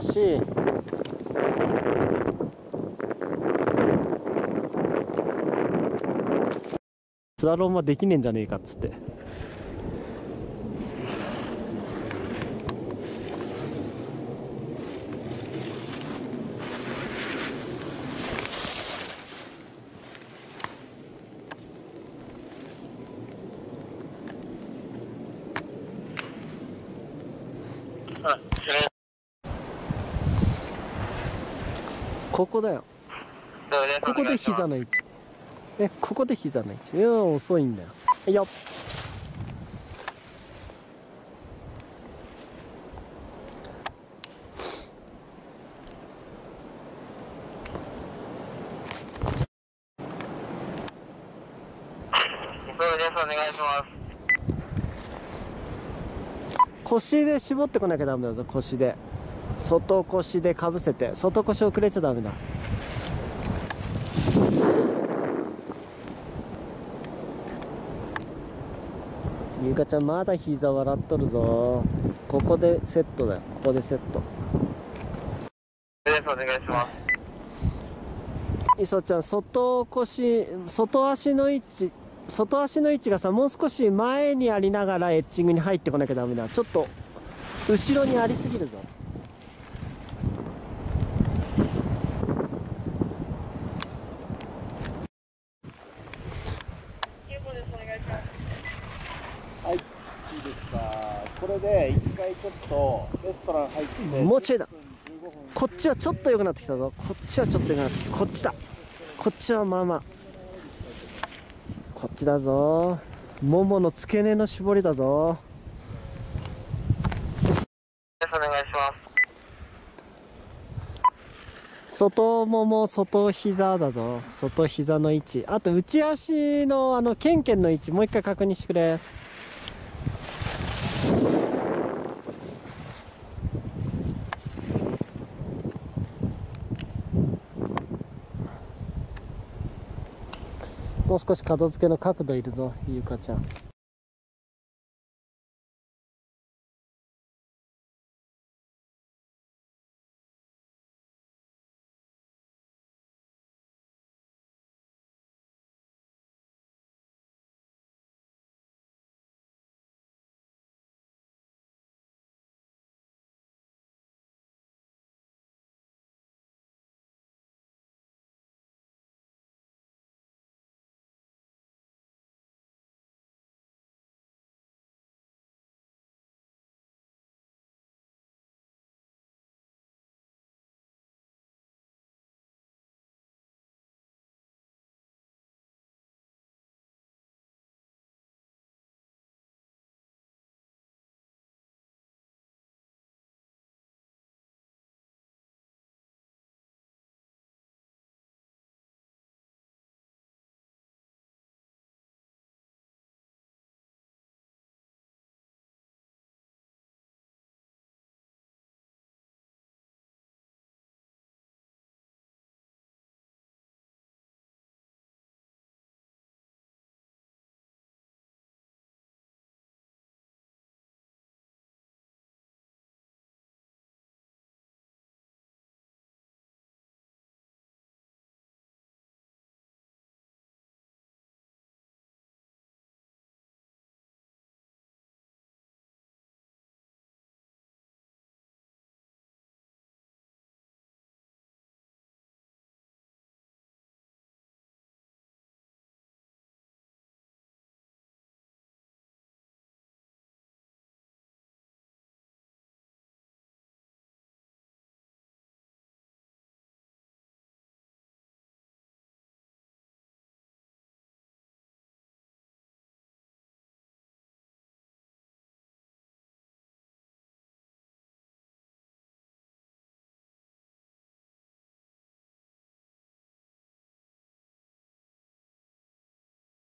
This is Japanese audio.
し、スラロームはできねえんじゃねえかっつって。ここだよ。ここで膝の位置。ここで膝の位置。いや、遅いんだよ。はいよ。 お願いします。 腰で絞ってこなきゃダメだぞ。腰で、外腰でかぶせて、外腰遅れちゃダメだ。ゆかちゃんまだ膝笑っとるぞ。ここでセットだよ。ここでセット。 お願いします。 いそちゃん、外腰、外足の位置がさ、もう少し前にありながらエッジングに入ってこなきゃダメだ。ちょっと後ろにありすぎるぞ。はい、いいですか。これで一回ちょっとレストラン入って、もうちょいだ。こっちはちょっと良くなってきたぞ。こっちはちょっと良くなってきた。こっちだ。こっちはまあまあ。こっちだぞ。ももの付け根の絞りだぞ。 お願いします。 外もも、外膝だぞ。外膝の位置。あと内足のケンケンの位置もう一回確認してくれ。もう少し角付けの角度いるぞ、ゆかちゃん。